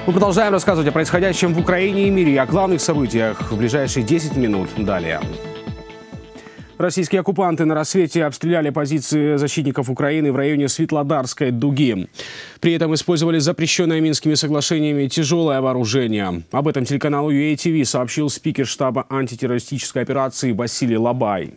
Мы продолжаем рассказывать о происходящем в Украине и мире, и о главных событиях в ближайшие 10 минут. Далее. Российские оккупанты на рассвете обстреляли позиции защитников Украины в районе Светлодарской дуги. При этом использовали запрещенное Минскими соглашениями тяжелое вооружение. Об этом телеканалу UATV сообщил спикер штаба антитеррористической операции Василий Лабай.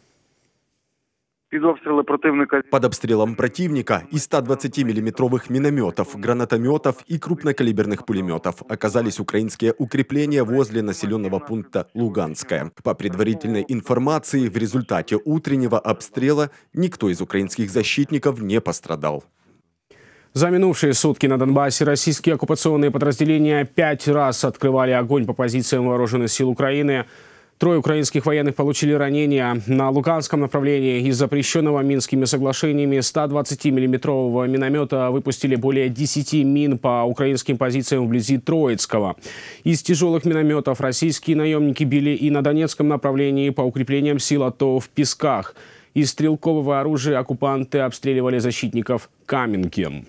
Под обстрелом противника из 120-миллиметровых минометов, гранатометов и крупнокалиберных пулеметов оказались украинские укрепления возле населенного пункта Луганское. По предварительной информации, в результате утреннего обстрела никто из украинских защитников не пострадал. За минувшие сутки на Донбассе российские оккупационные подразделения 5 раз открывали огонь по позициям вооруженных сил Украины. 3 украинских военных получили ранения. На Луганском направлении из запрещенного Минскими соглашениями 120-миллиметрового миномета выпустили более 10 мин по украинским позициям вблизи Троицкого. Из тяжелых минометов российские наемники били и на Донецком направлении по укреплениям сил АТО в Песках. Из стрелкового оружия оккупанты обстреливали защитников Каменки.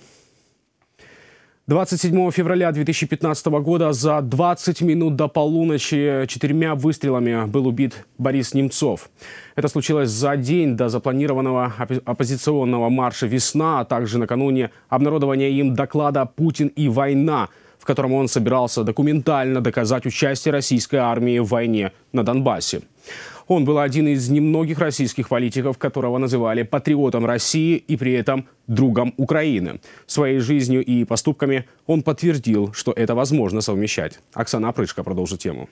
27 февраля 2015 года за 20 минут до полуночи 4 выстрелами был убит Борис Немцов. Это случилось за день до запланированного оппозиционного марша «Весна», а также накануне обнародования им доклада «Путин и война», в котором он собирался документально доказать участие российской армии в войне на Донбассе. Он был один из немногих российских политиков, которого называли патриотом России и при этом другом Украины. Своей жизнью и поступками он подтвердил, что это возможно совмещать. Оксана Опрышко продолжит тему.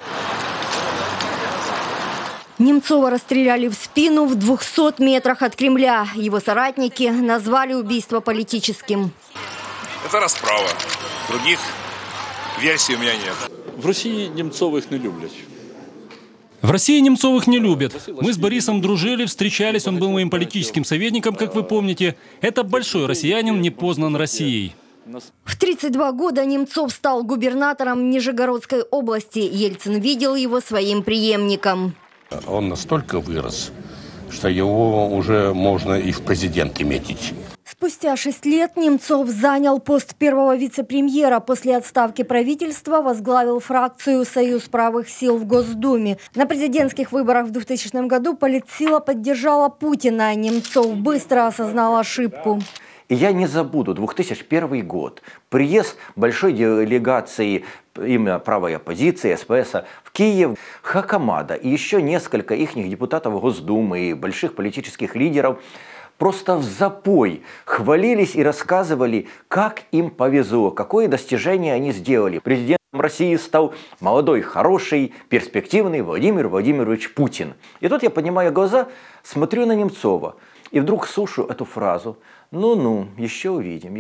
Немцова расстреляли в спину в 200 метрах от Кремля. Его соратники назвали убийство политическим. Это расправа. Других версий у меня нет. В России Немцовых не любят. В России Немцовых не любят. Мы с Борисом дружили, встречались, он был моим политическим советником, как вы помните. Это большой россиянин, не познан Россией. В 32 года Немцов стал губернатором Нижегородской области. Ельцин видел его своим преемником. Он настолько вырос, что его уже можно и в президенты метить. Спустя 6 лет Немцов занял пост первого вице-премьера. После отставки правительства возглавил фракцию «Союз правых сил» в Госдуме. На президентских выборах в 2000 году политсила поддержала Путина. Немцов быстро осознал ошибку. И я не забуду 2001 год. Приезд большой делегации именно правой оппозиции, СПС, в Киев, Хакамада и еще несколько их депутатов Госдумы и больших политических лидеров просто в запой хвалились и рассказывали, как им повезло, какое достижение они сделали. Президентом России стал молодой, хороший, перспективный Владимир Владимирович Путин. И тут я поднимаю глаза, смотрю на Немцова и вдруг слушаю эту фразу: «Ну-ну, еще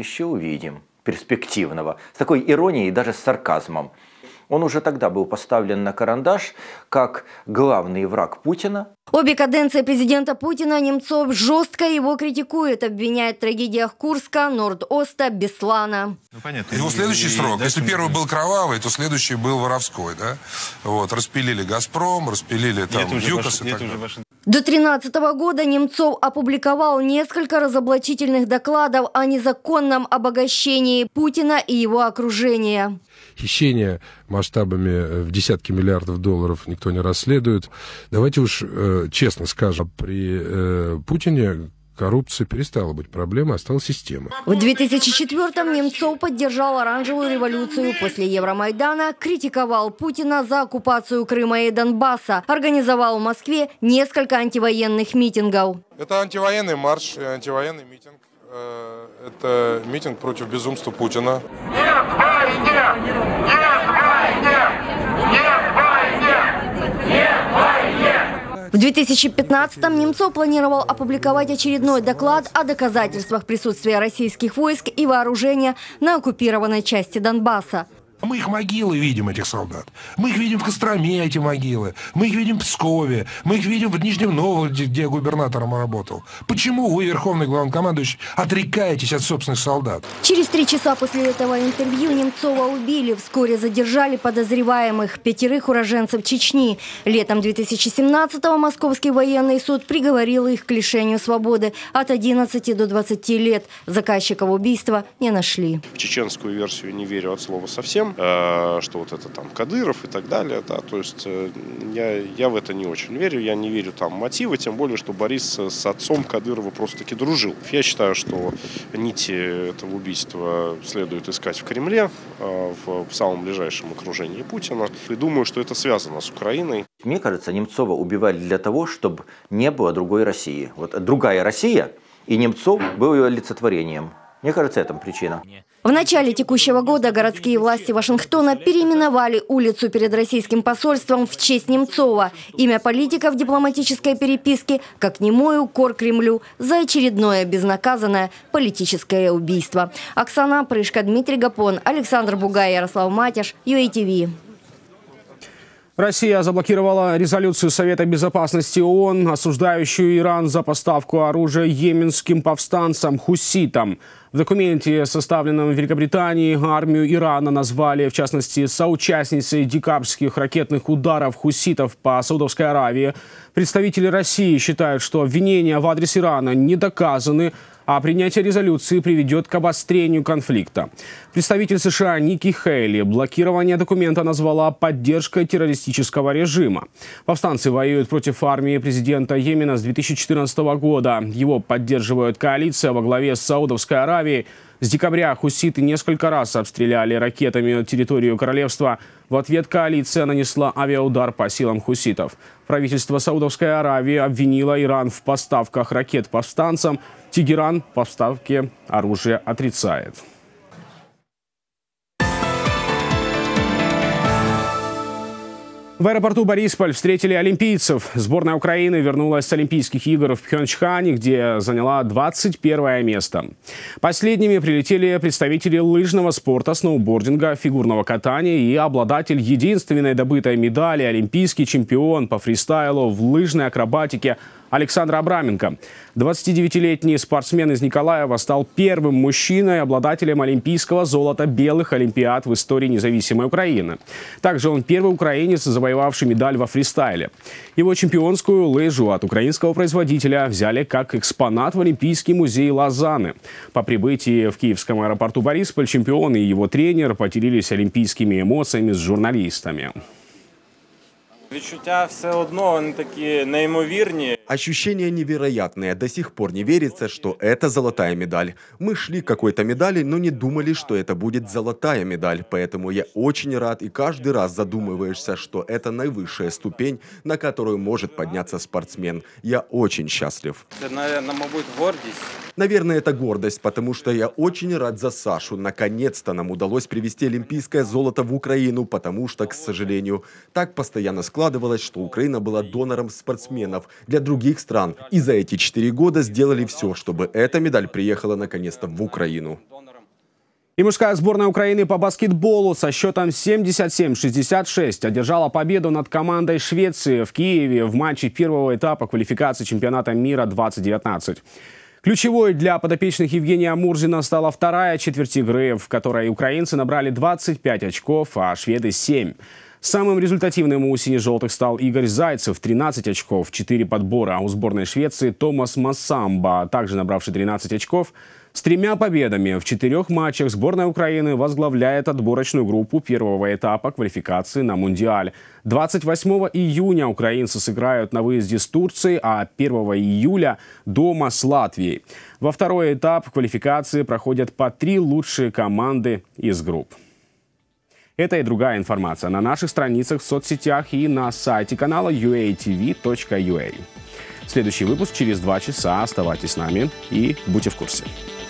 увидим перспективного», с такой иронией и даже с сарказмом. Он уже тогда был поставлен на карандаш как главный враг Путина. Обе каденции президента Путина Немцов жестко его критикует, обвиняет в трагедиях Курска, Норд-Оста, Беслана. Ну, понятно. Его следующий срок, если первый был кровавый, то следующий был воровской, да? Вот, распилили «Газпром», распилили там ЮКОС и так далее. До 2013 года Немцов опубликовал несколько разоблачительных докладов о незаконном обогащении Путина и его окружения. Хищение масштабами в десятки миллиардов долларов никто не расследует. Давайте уж честно скажем, при Путине коррупция перестала быть проблемой, а стала система. В 2004-м Немцов поддержал оранжевую революцию. После Евромайдана критиковал Путина за оккупацию Крыма и Донбасса. Организовал в Москве несколько антивоенных митингов. Это антивоенный марш, антивоенный митинг. Это митинг против безумства Путина. Нет войне! Нет войне! Нет войне! Нет войне! В 2015-м Немцов планировал опубликовать очередной доклад о доказательствах присутствия российских войск и вооружения на оккупированной части Донбасса. Мы их могилы видим, этих солдат. Мы их видим в Костроме, эти могилы. Мы их видим в Пскове. Мы их видим в Нижнем Новгороде, где я губернатором работал. Почему вы, верховный главнокомандующий, отрекаетесь от собственных солдат? Через 3 часа после этого интервью Немцова убили. Вскоре задержали подозреваемых, 5 уроженцев Чечни. Летом 2017-го Московский военный суд приговорил их к лишению свободы от 11 до 20 лет. Заказчиков убийства не нашли. В чеченскую версию не верю от слова совсем. Что вот это там Кадыров и так далее, да, то есть я в это не очень верю, я не верю там мотивы, тем более, что Борис с отцом Кадырова просто-таки дружил. Я считаю, что нити этого убийства следует искать в Кремле, в самом ближайшем окружении Путина, и думаю, что это связано с Украиной. Мне кажется, Немцова убивали для того, чтобы не было другой России. Вот другая Россия, и Немцов был ее олицетворением. Мне кажется, это причина. В начале текущего года городские власти Вашингтона переименовали улицу перед российским посольством в честь Немцова. Имя политика в дипломатической переписке как немой укор Кремлю за очередное безнаказанное политическое убийство. Оксана Прышко, Дмитрий Гапон, Александр Бугай, Ярослав Матяш, UATV. Россия заблокировала резолюцию Совета безопасности ООН, осуждающую Иран за поставку оружия йеменским повстанцам-хуситам. В документе, составленном в Великобритании, армию Ирана назвали, в частности, соучастницей декабрьских ракетных ударов хуситов по Саудовской Аравии. Представители России считают, что обвинения в адрес Ирана не доказаны, а принятие резолюции приведет к обострению конфликта. Представитель США Ники Хейли блокирование документа назвала поддержкой террористического режима. Повстанцы воюют против армии президента Йемена с 2014 года. Его поддерживает коалиция во главе с Саудовской Аравией. С декабря хуситы несколько раз обстреляли ракетами территорию королевства. В ответ коалиция нанесла авиаудар по силам хуситов. Правительство Саудовской Аравии обвинило Иран в поставках ракет повстанцам. Тегеран поставки оружия отрицает. В аэропорту Борисполь встретили олимпийцев. Сборная Украины вернулась с Олимпийских игр в Пхенчхане, где заняла 21 место. Последними прилетели представители лыжного спорта, сноубординга, фигурного катания и обладатель единственной добытой медали, олимпийский чемпион по фристайлу в лыжной акробатике Александр Абраменко. 29-летний спортсмен из Николаева стал первым мужчиной, обладателем олимпийского золота белых олимпиад в истории независимой Украины. Также он первый украинец, завоевавший медаль во фристайле. Его чемпионскую лыжу от украинского производителя взяли как экспонат в Олимпийский музей Лозанны. По прибытии в киевском аэропорту Борисполь чемпион и его тренер поделились олимпийскими эмоциями с журналистами. Відчуття все одно, вони такі неймовірні. Ощущения невероятные. До сих пор не верится, что это золотая медаль. Мы шли к какой-то медали, но не думали, что это будет золотая медаль. Поэтому я очень рад и каждый раз задумываешься, что это наивысшая ступень, на которую может подняться спортсмен. Я очень счастлив. Это, наверное, мабуть, гордость. Наверное, это гордость, потому что я очень рад за Сашу. Наконец-то нам удалось привезти олимпийское золото в Украину, потому что, к сожалению, так постоянно складывалось, что Украина была донором спортсменов для других стран. И за эти 4 года сделали все, чтобы эта медаль приехала наконец-то в Украину. И мужская сборная Украины по баскетболу со счетом 77-66 одержала победу над командой Швеции в Киеве в матче первого этапа квалификации чемпионата мира 2019. Ключевой для подопечных Евгения Мурзина стала вторая четверть игры, в которой украинцы набрали 25 очков, а шведы 7. Самым результативным у сине-желтых стал Игорь Зайцев, 13 очков, 4 подбора. А у сборной Швеции Томас Массамба, также набравший 13 очков. С 3 победами в 4 матчах сборная Украины возглавляет отборочную группу первого этапа квалификации на Мундиаль. 28 июня украинцы сыграют на выезде с Турцией, а 1 июля дома с Латвией. Во второй этап квалификации проходят по 3 лучшие команды из групп. Это и другая информация на наших страницах в соцсетях и на сайте канала uatv.ua. Следующий выпуск через 2 часа. Оставайтесь с нами и будьте в курсе.